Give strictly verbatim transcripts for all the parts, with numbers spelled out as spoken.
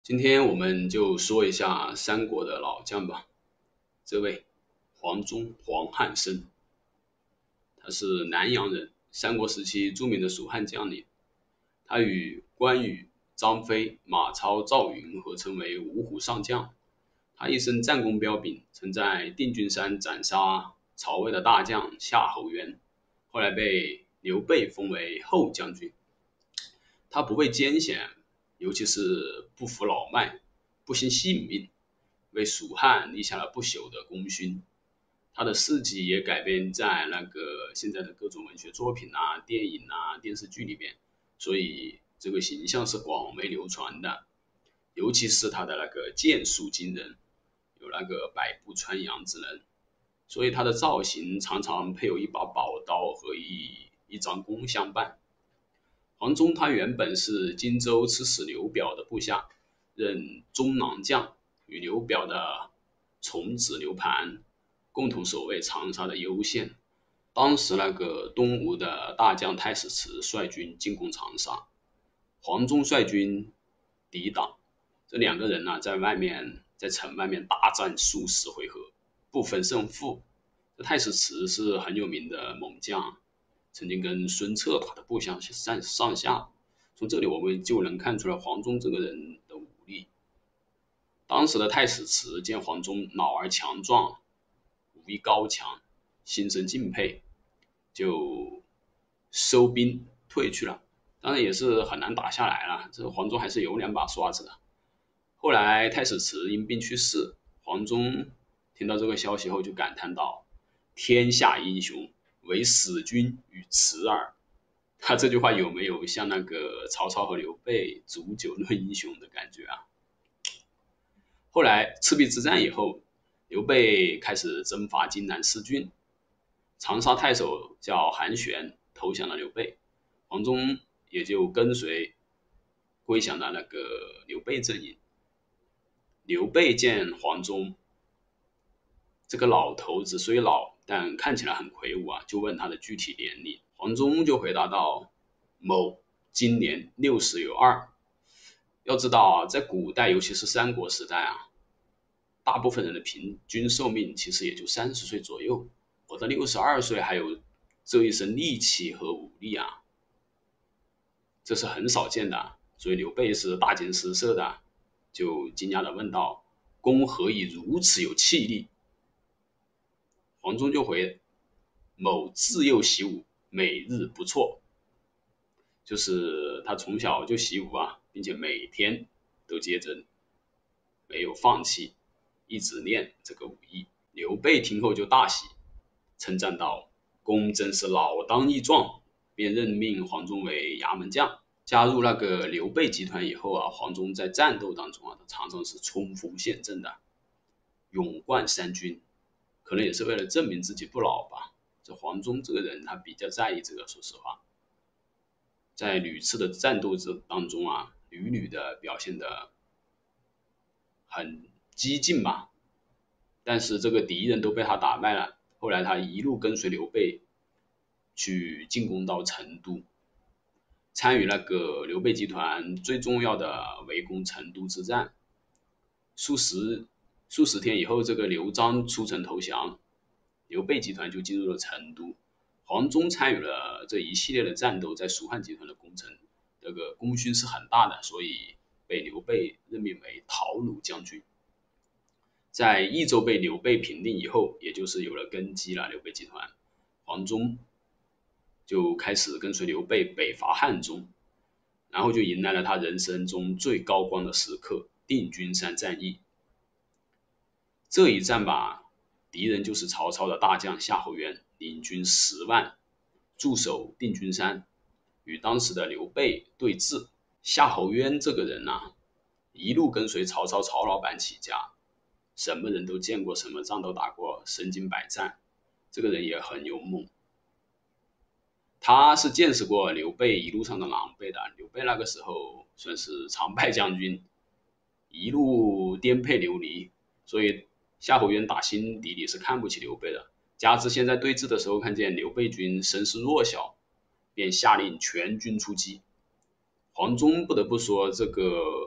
今天我们就说一下三国的老将吧。这位黄忠，黄汉升，他是南阳人，三国时期著名的蜀汉将领。他与关羽、张飞、马超、赵云合称为五虎上将。他一生战功彪炳，曾在定军山斩杀曹魏的大将夏侯渊，后来被刘备封为后将军。他不畏艰险，尤其是不服老迈，不惜性命，为蜀汉立下了不朽的功勋。他的事迹也改编在那个现在的各种文学作品啊、电影啊、电视剧里面，所以这个形象是广为流传的。尤其是他的那个剑术惊人，有那个百步穿杨之能，所以他的造型常常配有一把宝刀和一一张弓相伴。黄忠他原本是荆州刺史刘表的部下，任中郎将，与刘表的从子刘盘共同守卫长沙的攸县。当时那个东吴的大将太史慈率军进攻长沙，黄忠率军抵挡。这两个人呢、啊，在外面在城外面大战数十回合，不分胜负。这太史慈是很有名的猛将，曾经跟孙策打得不相上上下。从这里我们就能看出来黄忠这个人的武力。当时的太史慈见黄忠老而强壮，武艺高强，心生敬佩，就收兵退去了。当然也是很难打下来了，这黄忠还是有两把刷子的。后来太史慈因病去世，黄忠听到这个消息后就感叹道：天下英雄，唯使君与慈耳。他这句话有没有像那个曹操和刘备煮酒论英雄的感觉啊？后来赤壁之战以后，刘备开始征伐荆南四郡，长沙太守叫韩玄投降了刘备，黄忠也就跟随归降了那个刘备阵营。刘备见黄忠这个老头子虽老，但看起来很魁梧啊，就问他的具体年龄。黄忠就回答道：某今年六十有二。要知道啊，在古代，尤其是三国时代啊，大部分人的平均寿命其实也就三十岁左右，活到六十二岁还有这一身力气和武力啊，这是很少见的。所以刘备是大惊失色的，就惊讶地问道：公何以如此有气力？黄忠就回：某自幼习武，每日不辍。就是他从小就习武啊，并且每天都接着没有放弃，一直练这个武艺。刘备听后就大喜，称赞道：公真是老当益壮，便任命黄忠为衙门将。加入那个刘备集团以后啊，黄忠在战斗当中啊，他常常是冲锋陷阵的，勇冠三军，可能也是为了证明自己不老吧。这黄忠这个人他比较在意这个，说实话，在屡次的战斗之当中啊，屡屡的表现的很激进吧，但是这个敌人都被他打败了。后来他一路跟随刘备去进攻到成都，参与那个刘备集团最重要的围攻成都之战。数十数十天以后，这个刘璋出城投降，刘备集团就进入了成都。黄忠参与了这一系列的战斗，在蜀汉集团的攻城这个功勋是很大的，所以被刘备任命为讨虏将军。在益州被刘备平定以后，也就是有了根基了，刘备集团，黄忠就开始跟随刘备北伐汉中，然后就迎来了他人生中最高光的时刻——定军山战役。这一战吧，敌人就是曹操的大将夏侯渊，领军十万驻守定军山，与当时的刘备对峙。夏侯渊这个人啊，一路跟随曹操曹老板起家，什么人都见过，什么仗都打过，身经百战，这个人也很勇猛。他是见识过刘备一路上的狼狈的，刘备那个时候算是常败将军，一路颠沛流离，所以夏侯渊打心底里是看不起刘备的。加之现在对峙的时候看见刘备军声势弱小，便下令全军出击。黄忠不得不说，这个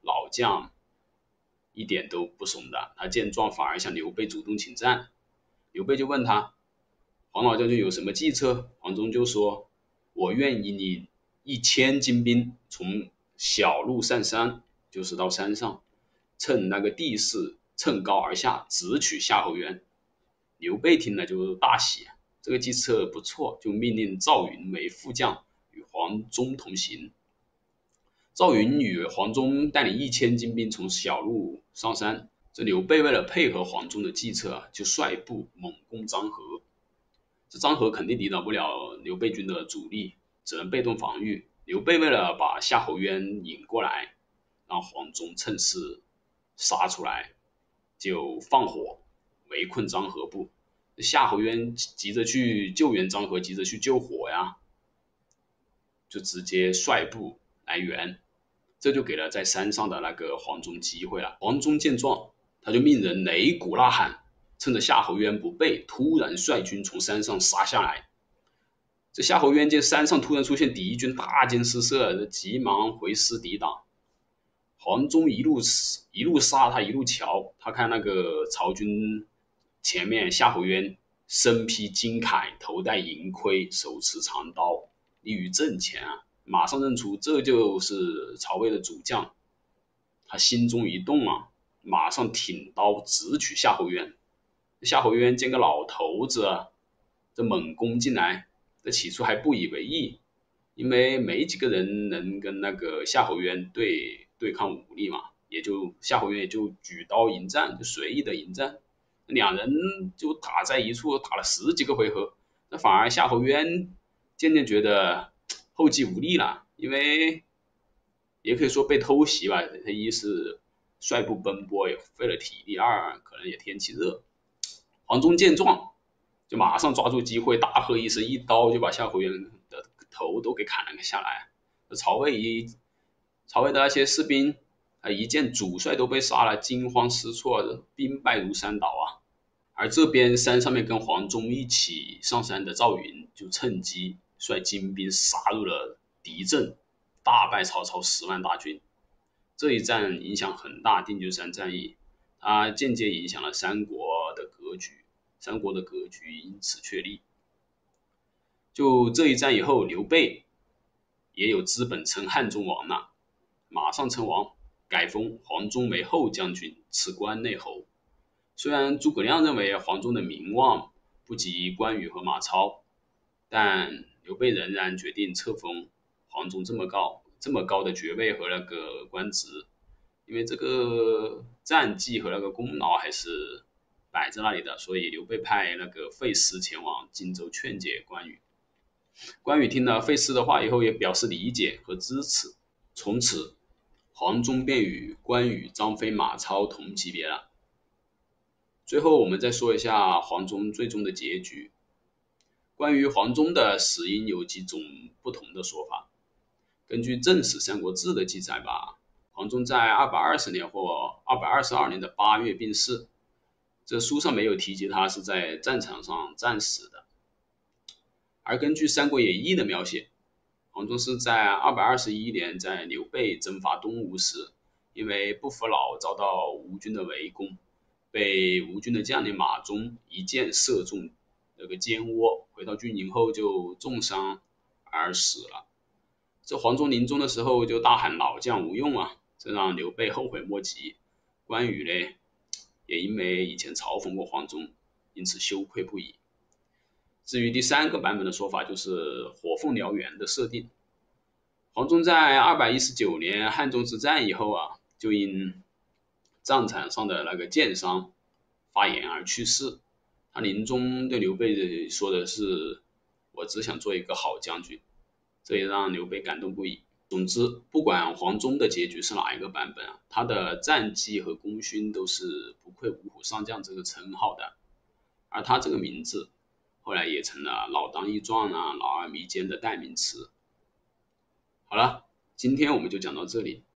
老将一点都不怂的，他见状反而向刘备主动请战。刘备就问他，黄老将军有什么计策？黄忠就说，我愿意你一千精兵从小路上山，就是到山上，趁那个地势趁高而下，直取夏侯渊。刘备听了就大喜，这个计策不错，就命令赵云为副将，与黄忠同行。赵云与黄忠带领一千精兵从小路上山，这刘备为了配合黄忠的计策，就率部猛攻漳河。这漳河肯定抵挡不了刘备军的主力，只能被动防御。刘备为了把夏侯渊引过来，让黄忠趁势杀出来，就放火围困漳河部。夏侯渊急着去救援漳河，急着去救火呀，就直接率部来援，这就给了在山上的那个黄忠机会了。黄忠见状，他就命人擂鼓呐喊，趁着夏侯渊不备，突然率军从山上杀下来。这夏侯渊见山上突然出现敌军，大惊失色，急忙回师抵挡。黄忠一路一路杀他，一路瞧，他看那个曹军前面夏侯渊身披金铠，头戴银盔，手持长刀，立于阵前啊，马上认出这就是曹魏的主将。他心中一动啊，马上挺刀直取夏侯渊。夏侯渊见个老头子啊，这猛攻进来，这起初还不以为意，因为没几个人能跟那个夏侯渊对对抗武力嘛，也就夏侯渊也就举刀迎战，就随意的迎战。两人就打在一处，打了十几个回合，那反而夏侯渊渐渐觉得后继无力了，因为也可以说被偷袭吧，他一是率部奔波也费了体力，二可能也天气热。黄忠见状，就马上抓住机会，大喝一声，一刀就把夏侯渊的头都给砍了下来。曹魏一曹魏的那些士兵啊，一见主帅都被杀了，惊慌失措，兵败如山倒啊。而这边山上面跟黄忠一起上山的赵云，就趁机率精兵杀入了敌阵，大败曹操十万大军。这一战影响很大，定军山战役，它间接影响了三国的格局，三国的格局因此确立。就这一战以后，刘备也有资本称汉中王了，马上称王，改封黄忠为后将军，赐关内侯。虽然诸葛亮认为黄忠的名望不及关羽和马超，但刘备仍然决定册封黄忠这么高这么高的爵位和那个官职，因为这个战绩和那个功劳还是摆在那里的，所以刘备派那个费师前往荆州劝解关羽。关羽听了费师的话以后，也表示理解和支持，从此黄忠便与关羽、张飞、马超同级别了。最后我们再说一下黄忠最终的结局。关于黄忠的死因有几种不同的说法。根据正史《三国志》的记载吧，黄忠在二百二十年或二百二十二年的八月病逝，这书上没有提及他是在战场上战死的。而根据《三国演义》的描写，黄忠是在二百二十一年在刘备征伐东吴时，因为不服老遭到吴军的围攻，被吴军的将领马忠一箭射中那个肩窝，回到军营后就重伤而死了。这黄忠临终的时候就大喊老将无用啊，这让刘备后悔莫及。关羽呢，也因为以前嘲讽过黄忠，因此羞愧不已。至于第三个版本的说法，就是火凤燎原的设定。黄忠在二百一十九年汉中之战以后啊，就因战场上的那个箭伤发炎而去世。他临终对刘备说的是，我只想做一个好将军，这也让刘备感动不已。总之，不管黄忠的结局是哪一个版本啊，他的战绩和功勋都是不愧五虎上将这个称号的。而他这个名字后来也成了老当益壮啊、老而弥坚的代名词。好了，今天我们就讲到这里。